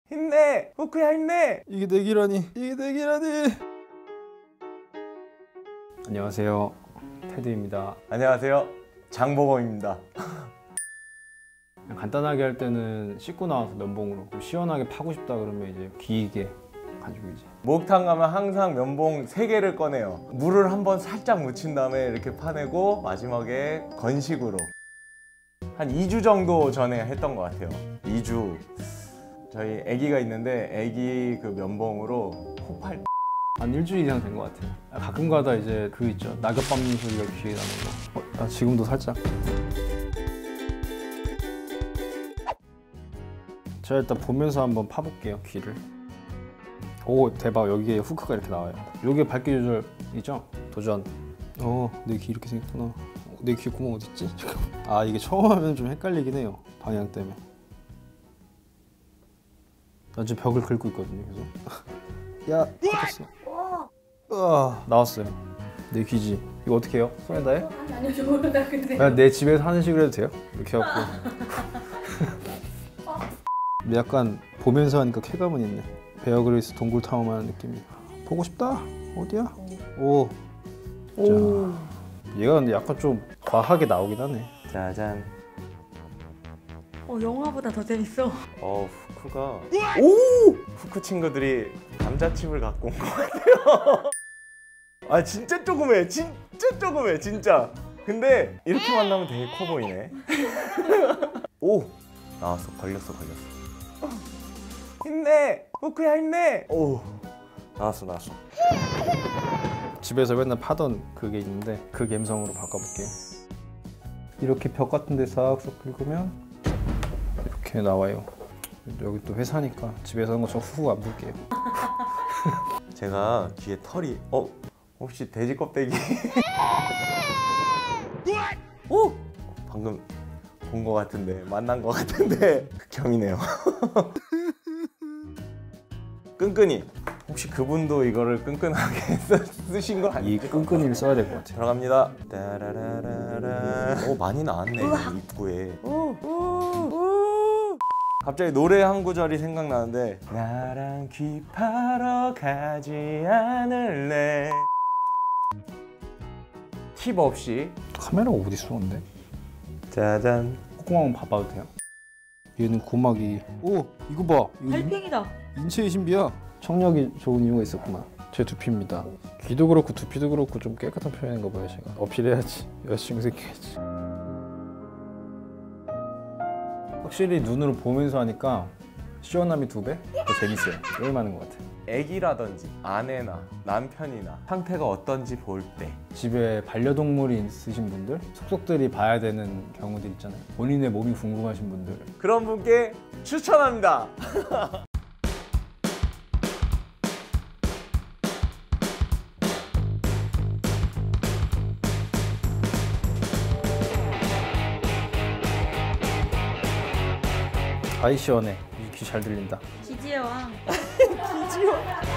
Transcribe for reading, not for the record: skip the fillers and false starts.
힘내! 후크야 힘내! 이게 내 길아니, 이게 내 길아니. 안녕하세요, 테드입니다. 안녕하세요, 장보검입니다. 간단하게 할 때는 씻고 나와서 면봉으로 시원하게 파고 싶다 그러면 이제 길게 가지고 이제 목욕탕 가면 항상 면봉 3개를 꺼내요. 물을 한번 살짝 묻힌 다음에 이렇게 파내고 마지막에 건식으로 한 2주 정도 전에 했던 것 같아요. 2주. 저희 아기가 있는데 아기 그 면봉으로 폭발. 한 일주일 이상 된 것 같아요. 가끔가다 이제 그 있죠, 낙엽 밟는 소리가 귀에 나는 거. 나 지금도 살짝. 제가 일단 보면서 한번 파볼게요, 귀를. 오, 대박. 여기에 후크가 이렇게 나와요. 여기에 밝기 조절이죠? 도전. 내 귀 이렇게 생겼구나. 내 귀 구멍 어딨지? 아, 이게 처음 하면 좀 헷갈리긴 해요, 방향 때문에. 나 지금 벽을 긁고 있거든요, 계속. 야, 터졌어. 나왔어요. 내 귀지. 이거 어떻게 해요? 손에다 해? 아니요, 저 모르다 근데. 그냥 내 집에서 하는 식으로 해도 돼요? 이렇게 해갖고. 약간 보면서 하니까 쾌감은 있네. 베어 그릴스 동굴 탐험하는 느낌이. 보고 싶다. 어디야? 오. 자, 얘가 근데 약간 좀 과하게 나오긴 하네. 짜잔. 영화보다 더 재밌어. 후크가 오! 후크 친구들이 감자칩을 갖고 온 것 같아요. 아, 진짜 조그매. 진짜 조그매, 진짜. 근데 이렇게 만나면 되게 커 보이네. 오! 나왔어. 걸렸어. 힘내! 후크야 힘내! 오! 나왔어. 집에서 맨날 파던 그게 있는데 그 감성으로 바꿔볼게요. 이렇게 벽 같은 데 싹싹 긁으면 이렇게 나와요. 여기 또 회사니까 집에서 하는 것처럼 후후 안 불게요. 제가 귀에 털이 혹시 돼지 껍데기? 오! 방금 본 것 같은데, 만난 것 같은데 극혐이네요. 끈끈이. 혹시 그분도 이거를 끈끈하게 쓰신 거 이 아니죠? 끈끈이를 써야 될 것 같아요. 들어갑니다. 따라라라라. 많이 나왔네, 입구에. 갑자기 노래 한 구절이 생각나는데, 나랑 귀 파러 가지 않을래. 팁 없이. 카메라가 어디 있어 근데? 짜잔. 콧구멍 한번 봐봐도 돼요? 얘는 고막이. 오, 이거 봐. 이거 달팽이다. 인체의 신비야. 청력이 좋은 이유가 있었구나. 제 두피입니다. 귀도 그렇고 두피도 그렇고 좀 깨끗한 편인가 봐요. 제가 어필해야지. 여자친구 생겨야지. 확실히 눈으로 보면서 하니까 시원함이 2배? 더 재밌어요. 게임하는 것 같아요. 애기라든지 아내나 남편이나 상태가 어떤지 볼 때 집에 반려동물이 있으신 분들, 속속들이 봐야 되는 경우들 있잖아요. 본인의 몸이 궁금하신 분들. 그런 분께 추천합니다. 아이 시원해. 귀 잘 들린다. 기지의 왕. 기지요.